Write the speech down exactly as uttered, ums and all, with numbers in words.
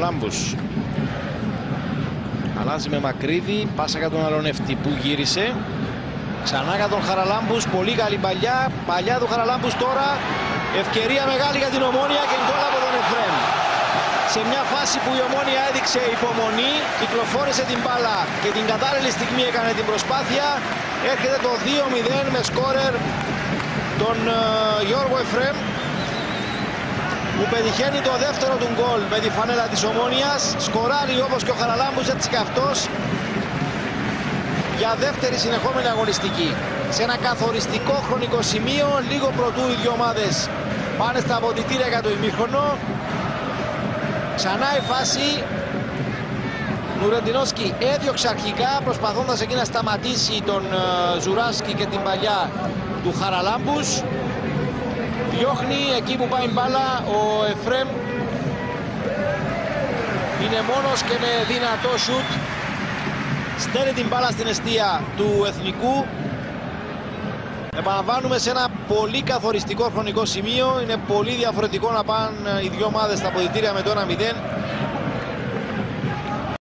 Χαραλάμπους. Αλλάζει με Μακρύδη, πάσα για τον Αλονεύτη που γύρισε. Ξανά για τον Χαραλάμπους, πολύ καλή παλιά. Παλιά του Χαραλάμπους τώρα. Ευκαιρία μεγάλη για την Ομόνια και γκολ από τον Εφρέμ. Σε μια φάση που η Ομόνια έδειξε υπομονή, κυκλοφόρησε την μπάλα και την κατάλληλη στιγμή έκανε την προσπάθεια. Έρχεται το δύο μηδέν με σκόρερ τον uh, Γιώργο Εφρέμ, που πετυχαίνει το δεύτερο του γκολ με τη φανέλα της Ομόνιας. Σκοράρει όπως και ο Χαραλάμπους, έτσι και αυτός, για δεύτερη συνεχόμενη αγωνιστική. Σε ένα καθοριστικό χρονικό σημείο, λίγο προτού οι δύο ομάδες πάνε στα αποδυτήρια για το ημίχρονο. Ξανά η φάση. Νουρεντινόσκι έδιωξε αρχικά προσπαθώντας εκεί να σταματήσει τον uh, Ζουράσκι και την παλιά του Χαραλάμπους. Διώχνει εκεί που πάει μπάλα ο Εφρέμ. Είναι μόνος και με δυνατό σουτ στέλνει την μπάλα στην εστία του Εθνικού. Επαναλαμβάνουμε, σε ένα πολύ καθοριστικό χρονικό σημείο. Είναι πολύ διαφορετικό να πάνε οι δύο ομάδες στα αποδυτήρια με το ένα μηδέν